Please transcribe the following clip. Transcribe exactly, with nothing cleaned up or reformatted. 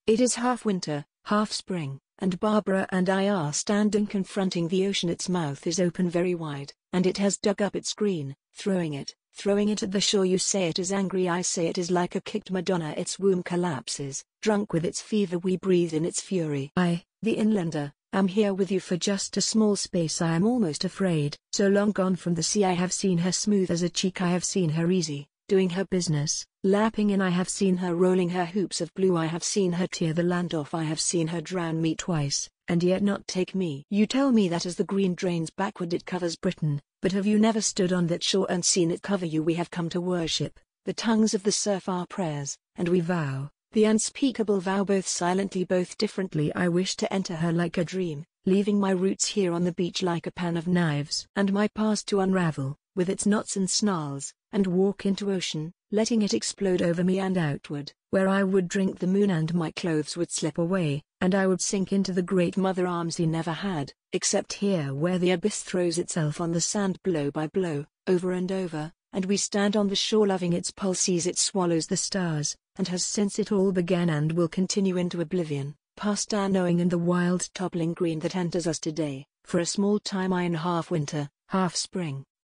It is half winter, half spring, and Barbara and I are standing confronting the ocean. Its mouth is open very wide, and it has dug up its screen, throwing it, throwing it at the shore. You say it is angry, I say it is like a kicked Madonna. Its womb collapses, drunk with its fever. We breathe in its fury. I, the inlander, am here with you for just a small space. I am almost afraid. So long gone from the sea, I have seen her smooth as a cheek. I have seen her easy, doing her business, lapping in. I have seen her rolling her hoops of blue. I have seen her tear the land off. I have seen her drown me twice, and yet not take me. You tell me that as the green drains backward it covers Britain, but have you never stood on that shore and seen it cover you? We have come to worship. The tongues of the surf are prayers, and we vow, the unspeakable vow, both silently, both differently. I wish to enter her like a dream, leaving my roots here on the beach like a pan of knives, and my past to unravel, with its knots and snarls, and walk into ocean, letting it explode over me and outward, where I would drink the moon and my clothes would slip away, and I would sink into the great mother arms he never had, except here where the abyss throws itself on the sand blow by blow, over and over, and we stand on the shore loving its pulse, sees it swallows the stars, and has since it all began and will continue into oblivion, past our knowing and the wild toppling green that enters us today, for a small time. I in half winter, half spring,